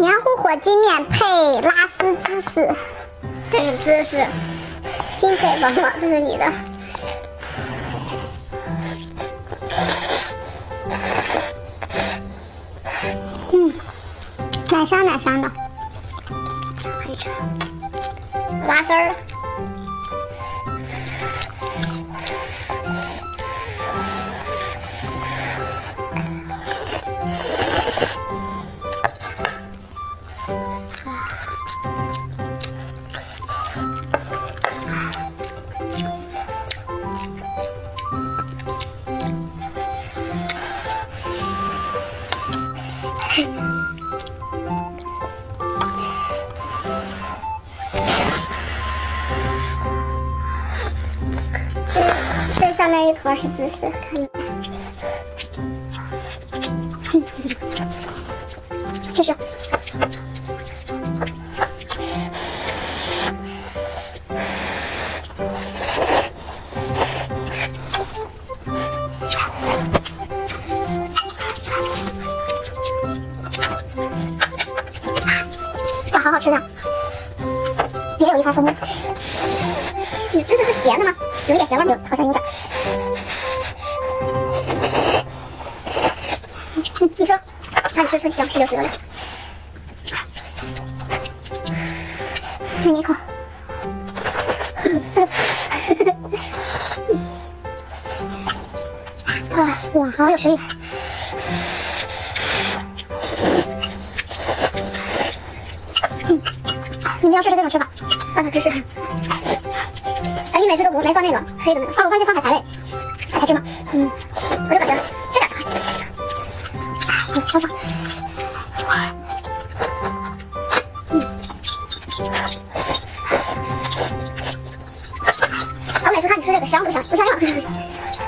黏糊火鸡面配拉丝芝士，这是芝士，新配方吗？这是你的。奶香奶香的，可以吃。拉丝儿。 这上面一坨是芝士，看你们。这是。哇，好好吃的，也有一块蜂蜜。你芝士是咸的吗？有一点咸味没有？好像有点。你说，那你吃香，吃就行了。给你一口。哇，好有食欲。你们要试试这种吃法，放点芝士。哎，你每次都没放那个黑的那个？哦，我忘记放海苔嘞，海苔芝麻。我就感觉吃点啥。好爽。我每次看你吃这个香不香？不香呀。